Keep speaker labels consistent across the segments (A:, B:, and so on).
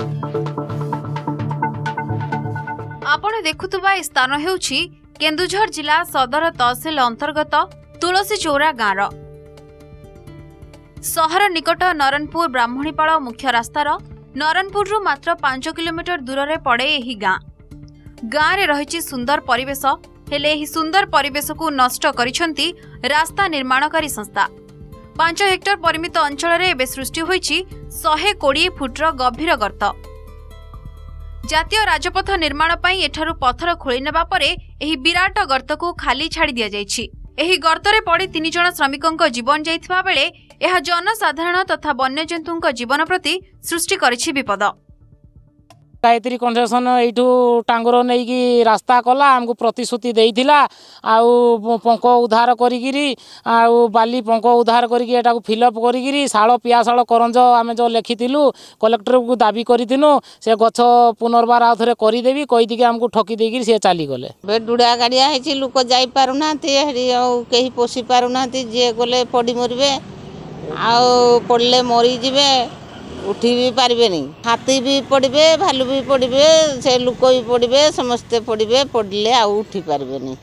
A: आपण देखुवा स्थान हेउछि केन्दुझर जिला सदर तहसिल अंतर्गत तुलसी चौरा गाँव सहर निकट नरणपुर ब्राह्मणीपाल मुख्य रास्तार नरणपुर मात्र 5 किलोमीटर दूर में पड़े यही गाँव रे रही सुंदर परिवेश हेले एही सुंदर परिवेश को नष्ट करिसेंती रास्ता निर्माणकारी संस्था 5 हेक्टर परिमित अंचल रे एबे सृष्टि होईछि 120 फुटर गभीर गर्त। जातीय राजपथ निर्माण पई एठारु पत्थर खोली नेबा परे एही विराट गर्त को खाली छाड़ी दिया जायछि। एही गर्तरे पड़ी 3 जण श्रमिकଙ୍କ जीवन जाइथिबा बेले एहा जनसाधारण तथा वन्यजंतुଙ୍କ जीवन प्रति सृष्टि करिछि विपद।
B: गायत्री कंस्ट्रक्शन यू टांगर नहीं कि रास्ता कला आमको प्रतिश्रुति देइथिला आउ पंक उद्धार करी बाली पंक उद्धार करा फिलअप करी शाल पियाशाल करंज आम जो लिखिलु कलेक्टर को दाबी करूँ से गछ पुनर्बार आउ थे करदेवी कहीदी आमको ठकी देकी सी चलीगले
C: डुड़ा गाड़िया लोक जापारूना कहीं पोषी पारूना जी गले पड़ी मरबे आउ पड़े मरीजे उठी भी पारे नहीं हाथी भी पड़े भालू भी पड़े से लोक भी पड़े समस्ते पड़े पड़े आउ उठी पारे नहीं।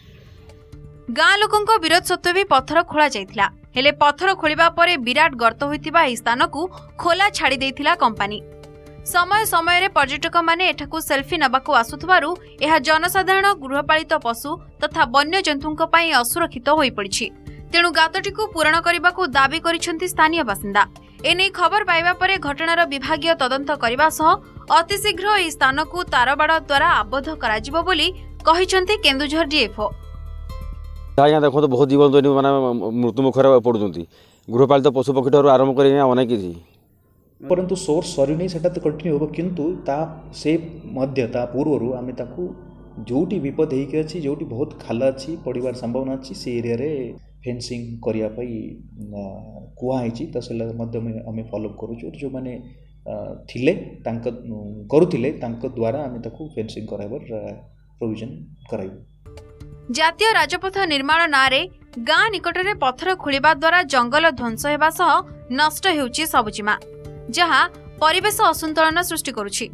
A: गाँ लोकों विरोध सत्वे भी पत्थर खोला जाइथिला हेले पत्थर खोलिबा परे विराट गर्त होइतिबा एही स्थान को खोला छाड़ी देइथिला कंपनी। समय समय रे पर्यटक माने एठाकू सेल्फी नबाकू आसुथबारु एहा जनसाधारण गृहपालित पशु तथा वन्य जंतुंक पई असुरक्षित होई पड़िछि। तेणु गातटी को पूरण करने को दाबी करिसेंती स्थानीय बासिंदा। एने खबर पाइबा परे घटनार विभागीय तदंत करबा सह अतिशीघ्र एही स्थान को तारबाड़ द्वारा आबद्ध कराजिबो बोली कहिसेंती केन्दुझर डीएफओ।
D: आज्ञा देखो तो बहुत जीवन दैनिक माने मृत्यु मुखर पड़ुचंती गृहपालित पशु पक्षी ठारू आरंभ करी अनेक किछि
E: परंतु सोर्स सरी नहीं सेटा तो कंटिन्यू हो किंतु ता से मध्य ता पूर्वरु आमे ताकू जोटी विपद हेकि अछि जोटी बहुत खाल अछि पड़िबार संभावना अछि से एरिया रे फेंसिंग करिया पई कुआ हिची तसले मध्य में हमें फॉलो करूछु जो माने थिले तांक करूथिले तांक द्वारा हमें ताकू फेंसिंग कराइबर प्रोविजन कराइबो।
A: जातीय राजपथ निर्माण नारे गाँ निकट रे पत्थर खोलिबा द्वारा जंगल ध्वंस हेबा सह नष्ट हेउची सबुजिमा जहाँ परिवेश असंतुलन सृष्टि करुछि।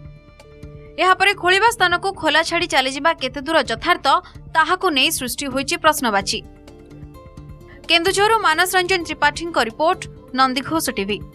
A: यापरे खोलिबा स्थान को खोला छाड़ी चली जिबा केते दूर यथार्थ ताहाकू नै सृष्टि होईछि प्रश्नवाची। केन्दुझरु मानस रंजन त्रिपाठी रिपोर्ट नंदीघोष टीवी।